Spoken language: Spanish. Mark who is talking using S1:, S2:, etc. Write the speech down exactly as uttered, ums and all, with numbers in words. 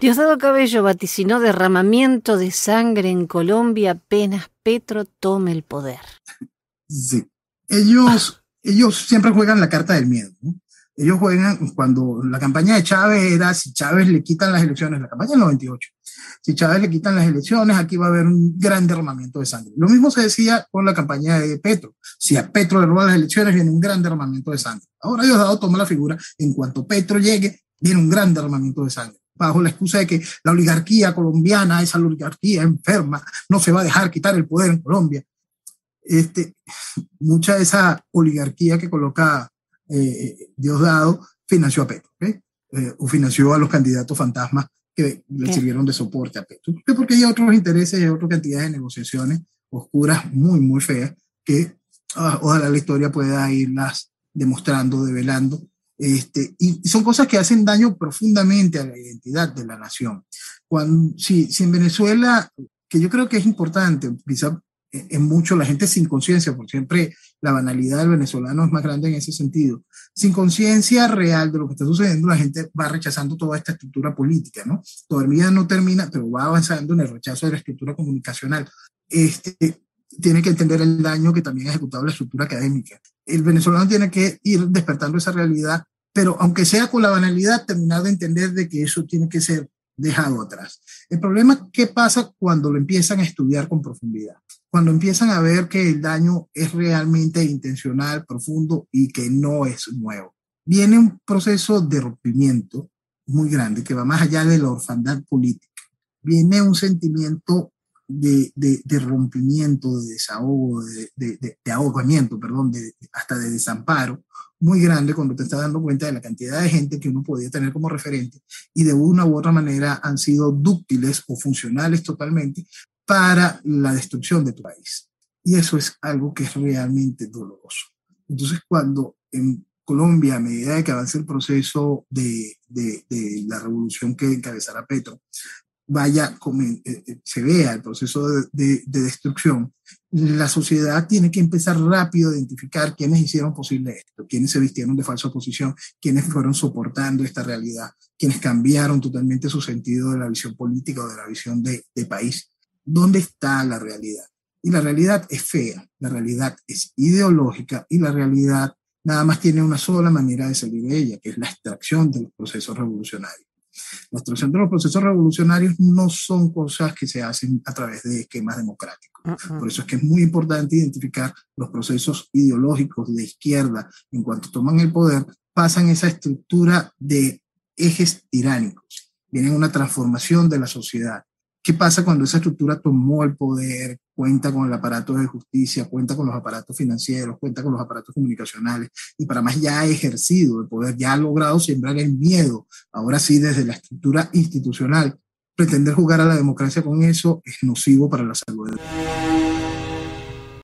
S1: Diosdado Cabello vaticinó derramamiento de sangre en Colombia apenas Petro tome el poder.
S2: Sí. Ellos, ellos siempre juegan la carta del miedo, ¿no? Ellos juegan cuando la campaña de Chávez era si Chávez le quitan las elecciones, la campaña del noventa y ocho, si Chávez le quitan las elecciones, aquí va a haber un gran derramamiento de sangre. Lo mismo se decía con la campaña de Petro. Si a Petro le roban las elecciones, viene un gran derramamiento de sangre. Ahora Diosdado toma la figura, en cuanto Petro llegue, viene un gran derramamiento de sangre, bajo la excusa de que la oligarquía colombiana, esa oligarquía enferma, no se va a dejar quitar el poder en Colombia. Este, mucha de esa oligarquía que coloca eh, Diosdado financió a Petro, ¿okay? eh, o financió a los candidatos fantasmas que le ¿Qué? sirvieron de soporte a Petro. Porque hay otros intereses y otra cantidad de negociaciones oscuras muy, muy feas que uh, ojalá la historia pueda irlas demostrando, develando. Este, y son cosas que hacen daño profundamente a la identidad de la nación. Cuando, si, si en Venezuela, que yo creo que es importante, quizá en mucho la gente sin conciencia, porque siempre la banalidad del venezolano es más grande en ese sentido, sin conciencia real de lo que está sucediendo, la gente va rechazando toda esta estructura política, ¿no? Todavía no termina, pero va avanzando en el rechazo de la estructura comunicacional. Este, tiene que entender el daño que también ha ejecutado la estructura académica. El venezolano tiene que ir despertando esa realidad, pero aunque sea con la banalidad, terminar de entender de que eso tiene que ser dejado atrás. El problema es qué pasa cuando lo empiezan a estudiar con profundidad, cuando empiezan a ver que el daño es realmente intencional, profundo y que no es nuevo. Viene un proceso de rompimiento muy grande que va más allá de la orfandad política. Viene un sentimiento de, de, de rompimiento, de desahogo, de, de, de, de ahogamiento, perdón, de, hasta de desamparo, muy grande cuando te estás dando cuenta de la cantidad de gente que uno podía tener como referente y de una u otra manera han sido dúctiles o funcionales totalmente para la destrucción de tu país. Y eso es algo que es realmente doloroso. Entonces, cuando en Colombia, a medida de que avance el proceso de, de, de la revolución que encabezará Petro, vaya, como, eh, se vea el proceso de, de, de destrucción, la sociedad tiene que empezar rápido a identificar quiénes hicieron posible esto, quiénes se vistieron de falsa oposición, quiénes fueron soportando esta realidad, quiénes cambiaron totalmente su sentido de la visión política o de la visión de, de país. ¿Dónde está la realidad? Y la realidad es fea, la realidad es ideológica y la realidad nada más tiene una sola manera de salir de ella, que es la extracción de los procesos revolucionarios. La extracción de los procesos revolucionarios no son cosas que se hacen a través de esquemas democráticos. Uh-huh. Por eso es que es muy importante identificar los procesos ideológicos de izquierda. En cuanto toman el poder, pasan esa estructura de ejes tiránicos. Viene una transformación de la sociedad. ¿Qué pasa cuando esa estructura tomó el poder, cuenta con el aparato de justicia, cuenta con los aparatos financieros, cuenta con los aparatos comunicacionales y para más ya ha ejercido el poder, ya ha logrado sembrar el miedo? Ahora sí, desde la estructura institucional, pretender jugar a la democracia con eso es nocivo para la salud.